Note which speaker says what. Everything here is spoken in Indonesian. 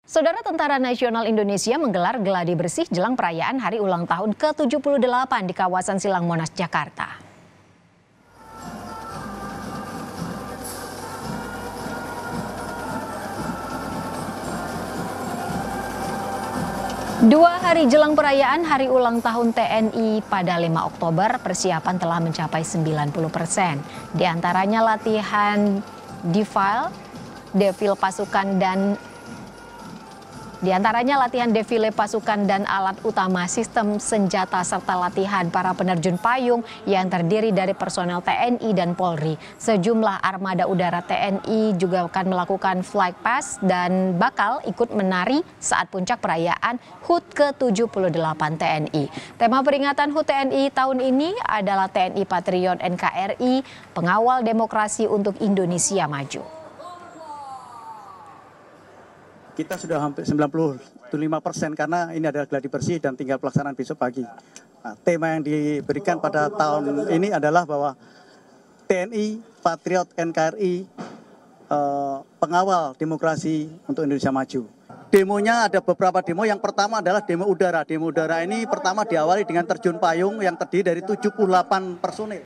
Speaker 1: Saudara Tentara Nasional Indonesia menggelar geladi bersih jelang perayaan Hari Ulang Tahun ke-78 di kawasan Silang Monas, Jakarta. Dua hari jelang perayaan Hari Ulang Tahun TNI pada 5 Oktober, persiapan telah mencapai 90%. Di antaranya latihan defile pasukan dan alat utama sistem senjata serta latihan para penerjun payung yang terdiri dari personel TNI dan Polri. Sejumlah armada udara TNI juga akan melakukan flight pass dan bakal ikut menari saat puncak perayaan HUT ke-78 TNI. Tema peringatan HUT TNI tahun ini adalah TNI Patriot NKRI, pengawal demokrasi untuk Indonesia Maju.
Speaker 2: Kita sudah hampir 95% karena ini adalah gladi bersih dan tinggal pelaksanaan besok pagi. Nah, tema yang diberikan pada tahun ini adalah bahwa TNI, Patriot, NKRI, pengawal demokrasi untuk Indonesia Maju. Demonya ada beberapa demo. Yang pertama adalah demo udara. Demo udara ini pertama diawali dengan terjun payung yang terdiri dari 78 personil.